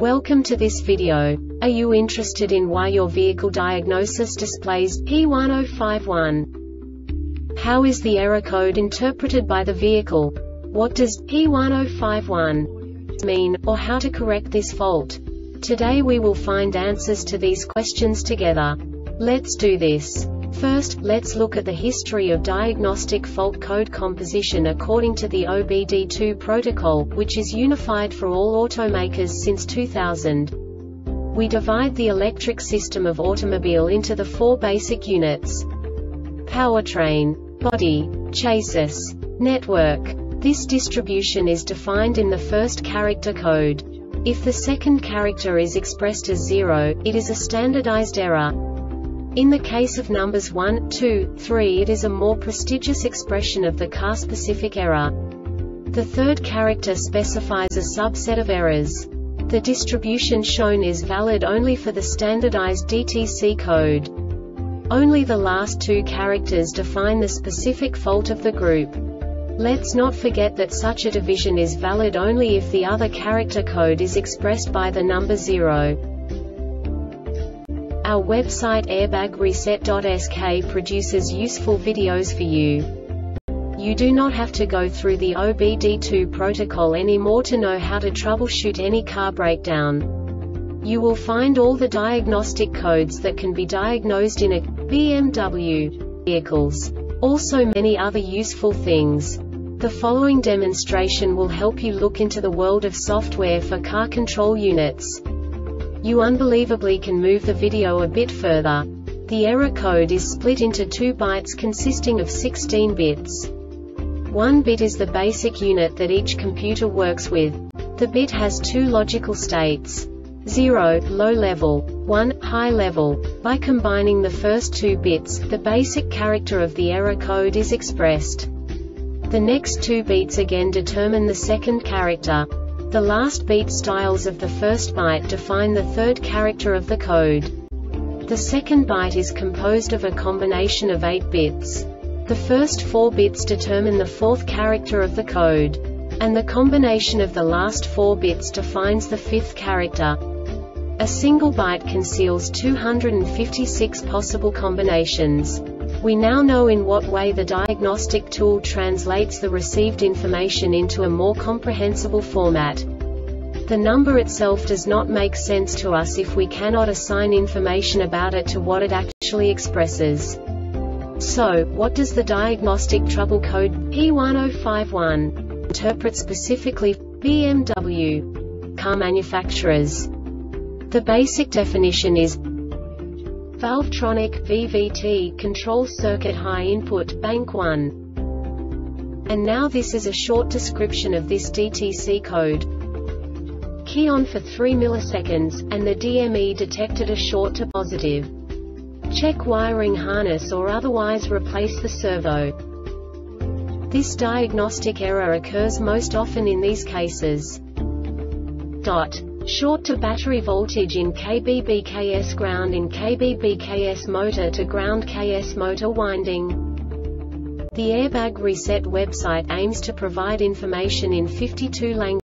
Welcome to this video. Are you interested in why your vehicle diagnosis displays P1051? How is the error code interpreted by the vehicle? What does P1051 mean, or how to correct this fault? Today we will find answers to these questions together. Let's do this. First, let's look at the history of diagnostic fault code composition according to the OBD2 protocol, which is unified for all automakers since 2000. We divide the electric system of automobile into the four basic units: powertrain, body, chassis, network. This distribution is defined in the first character code. If the second character is expressed as 0, it is a standardized error. In the case of numbers 1, 2, 3, it is a more prestigious expression of the car-specific error. The third character specifies a subset of errors. The distribution shown is valid only for the standardized DTC code. Only the last two characters define the specific fault of the group. Let's not forget that such a division is valid only if the other character code is expressed by the number 0. Our website airbagreset.sk produces useful videos for you. You do not have to go through the OBD2 protocol anymore to know how to troubleshoot any car breakdown. You will find all the diagnostic codes that can be diagnosed in a BMW vehicles. Also many other useful things. The following demonstration will help you look into the world of software for car control units. You unbelievably can move the video a bit further. The error code is split into 2 bytes consisting of 16 bits. 1 bit is the basic unit that each computer works with. The bit has 2 logical states: 0, low level, 1, high level. By combining the first 2 bits, the basic character of the error code is expressed. The next 2 beats again determine the second character. The last beat styles of the first byte define the third character of the code. The second byte is composed of a combination of 8 bits. The first 4 bits determine the fourth character of the code. And the combination of the last 4 bits defines the fifth character. A single byte conceals 256 possible combinations. We now know in what way the diagnostic tool translates the received information into a more comprehensible format. The number itself does not make sense to us if we cannot assign information about it to what it actually expresses. So, what does the diagnostic trouble code P1051 interpret specifically for BMW car manufacturers? The basic definition is Valvetronic VVT control circuit high input bank 1. And now this is a short description of this DTC code. Key on for 3 milliseconds, and the DME detected a short to positive. Check wiring harness or otherwise replace the servo. This diagnostic error occurs most often in these cases. Short to battery voltage in kBBKS ground in kBBKS motor to ground KS motor winding. The Airbag Reset website aims to provide information in 52 languages.